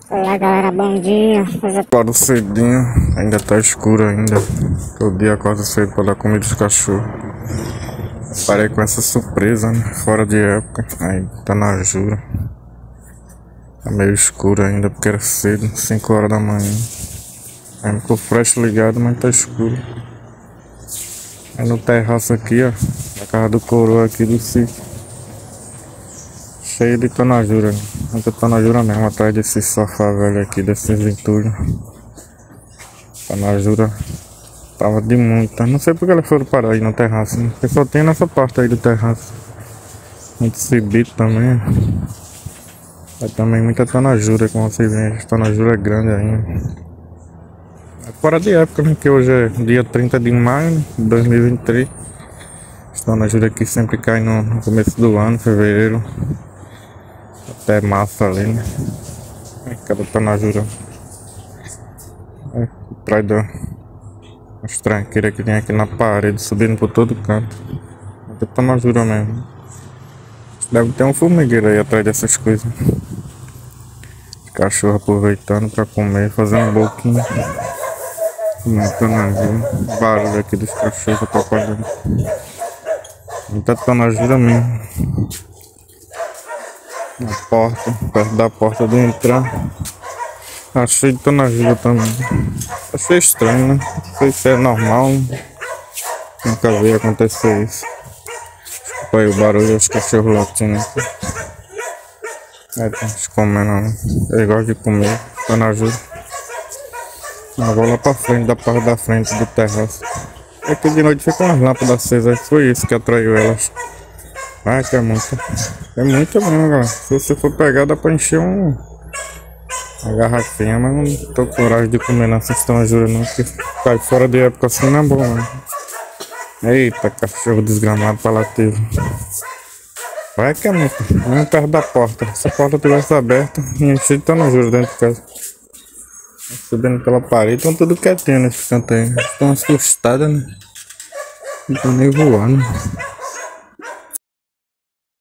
Olá galera, bom dia. Hoje Acordo cedinho, ainda tá escuro ainda. Todo dia acordo cedo pra dar comida dos cachorros. Parei com essa surpresa, né? Fora de época. Aí tá na jura. Tá meio escuro ainda porque era cedo, 5 horas da manhã. Ainda com o flash ligado, mas tá escuro. Aí no terraço aqui, ó, na casa do coroa aqui do sítio. Cheio de tonajura, né? Muita tonajura mesmo, atrás desse sofá velho aqui, desses entulhos. Tonajura tava de muita. Não sei porque elas foram parar aí no terraço, né? Porque só tem nessa parte aí do terraço. Muito cibito também. É também muita tonajura, como vocês veem. Tonajura é grande ainda. É fora de época, né? Que hoje é dia 30 de maio de 2023. As tonajura aqui sempre cai no começo do ano, fevereiro. Até março ali, né? Cada tonajura. Atrás das tranqueiras que tem aqui na parede, subindo por todo canto. Muita tonajura mesmo. Deve ter um formigueiro aí atrás dessas coisas. Cachorro aproveitando pra comer, fazendo um boquinho. Muita tonajura. Barulho aqui dos cachorros atrapalhando. Muita tonajura mesmo. Na porta, perto da porta de entrar. Tá cheio de tonajura também. Achei estranho, né? Não sei se é normal. Nunca vi acontecer isso. Desculpa aí o barulho dos cachorros latindo aqui. É, tá comendo, né? Eles gostam de comer, tonajura. Eu vou lá pra frente, da parte da frente do terraço. Aqui de noite fica umas lâmpadas acesas. Foi isso que atraiu elas. Ah, que é muita. É muita mesmo, galera. Se você for pegar, dá pra encher uma garrafinha, mas não tô com coragem de comer nessas tonjuras não, porque cai fora de época assim não é bom, né? Eita, cachorro desgramado pra latir. Vai que é muito. Vamos perto da porta. Se a porta tivesse aberta, ia cheio de tonjura dentro de casa. Subindo pela parede, estão tudo quietinho nesse canto aí. Estão assustadas, né? Não estão nem voando.